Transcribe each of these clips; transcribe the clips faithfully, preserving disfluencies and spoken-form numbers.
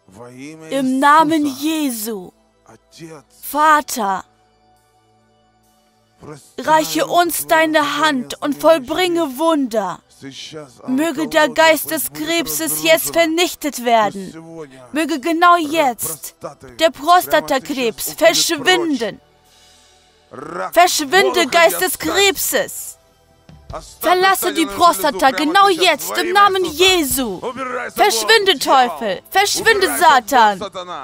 Im Namen Jesu. Vater, reiche uns deine Hand und vollbringe Wunder. Möge der Geist des Krebses jetzt vernichtet werden. Möge genau jetzt der Prostatakrebs verschwinden. Verschwinde, Geist des Krebses. Verlasse die Prostata genau jetzt im Namen Jesu. Verschwinde, Teufel. Verschwinde, Satan.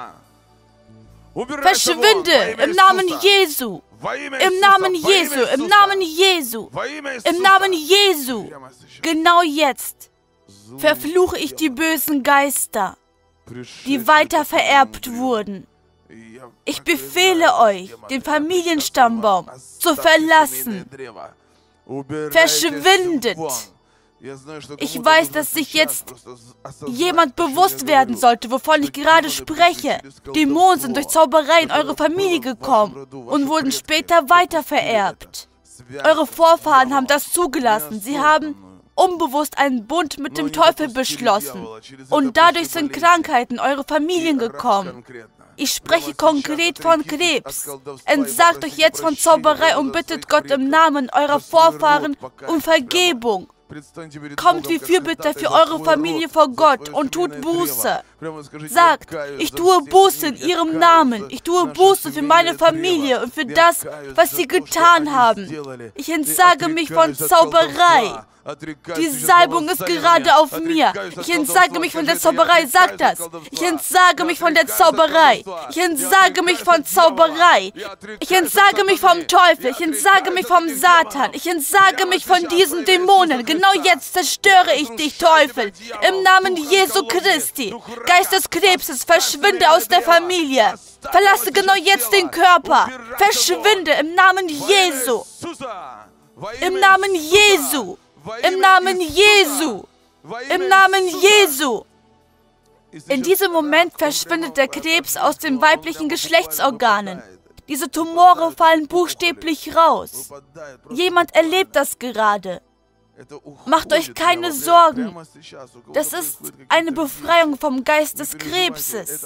Verschwinde im Namen Jesu. Im Namen Jesu, im Namen Jesu, im Namen Jesu. Genau jetzt verfluche ich die bösen Geister, die weiter vererbt wurden. Ich befehle euch, den Familienstammbaum zu verlassen. Verschwindet! Ich weiß, dass sich jetzt jemand bewusst werden sollte, wovon ich gerade spreche. Dämonen sind durch Zauberei in eure Familie gekommen und wurden später weiter vererbt. Eure Vorfahren haben das zugelassen. Sie haben unbewusst einen Bund mit dem Teufel beschlossen. Und dadurch sind Krankheiten in eure Familien gekommen. Ich spreche konkret von Krebs. Entsagt euch jetzt von Zauberei und bittet Gott im Namen eurer Vorfahren um Vergebung. Kommt wie Fürbitter für eure Familie vor Gott und tut Buße. Sagt, ich tue Buße in ihrem Namen. Ich tue Buße für meine Familie und für das, was sie getan haben. Ich entsage mich von Zauberei. Die Salbung ist gerade auf mir. Ich entsage mich von der Zauberei. Sagt das. Ich entsage mich von der Zauberei. Ich entsage mich von Zauberei. Ich entsage mich vom Teufel. Ich entsage mich vom Satan. Ich entsage mich von diesen Dämonen. Genau jetzt zerstöre ich dich, Teufel. Im Namen Jesu Christi. Geist des Krebses, verschwinde aus der Familie. Verlasse genau jetzt den Körper. Verschwinde im Namen Jesu. Im Namen Jesu. Im Namen Jesu! Im Namen Jesu! In diesem Moment verschwindet der Krebs aus den weiblichen Geschlechtsorganen. Diese Tumore fallen buchstäblich raus. Jemand erlebt das gerade. Macht euch keine Sorgen. Das ist eine Befreiung vom Geist des Krebses.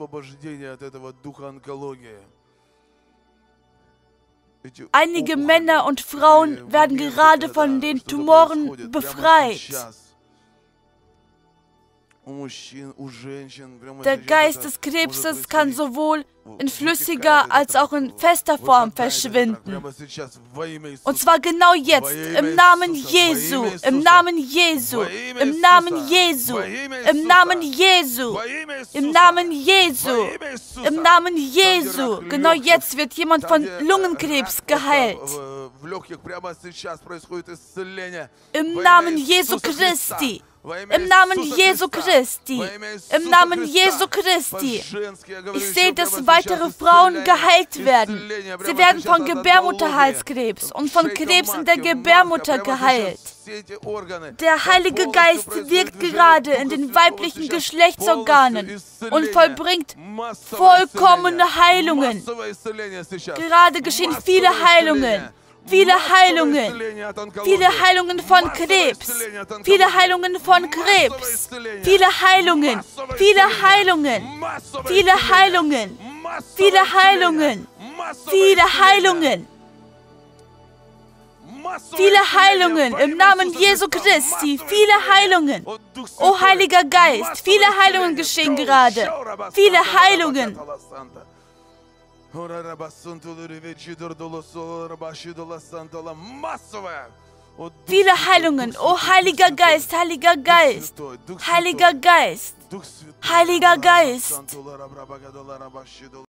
Einige Männer und Frauen werden gerade von den Tumoren befreit. Der Geist des Krebses kann sowohl in flüssiger als auch in fester Form verschwinden. Und zwar genau jetzt, im Namen Jesu, im Namen Jesu, im Namen Jesu, im Namen Jesu, im Namen Jesu, im Namen Jesu. Genau jetzt wird jemand von Lungenkrebs geheilt. Im Namen Jesu Christi. Im Namen Jesu Christi. Im Namen Jesu Christi. Ich sehe, dass weitere Frauen geheilt werden. Sie werden von Gebärmutterhalskrebs und von Krebs in der Gebärmutter geheilt. Der Heilige Geist wirkt gerade in den weiblichen Geschlechtsorganen und vollbringt vollkommene Heilungen. Gerade geschehen viele Heilungen. Viele Heilungen, viele Heilungen von Krebs, viele Heilungen von Krebs, viele Heilungen, viele Heilungen, viele Heilungen, viele Heilungen, viele Heilungen, viele Heilungen im Namen Jesu Christi, viele Heilungen. O Heiliger Geist, viele Heilungen geschehen gerade, viele Heilungen. Viele Heilungen, oh Heiliger Geist, Heiliger Geist, Heiliger Geist, Heiliger Geist,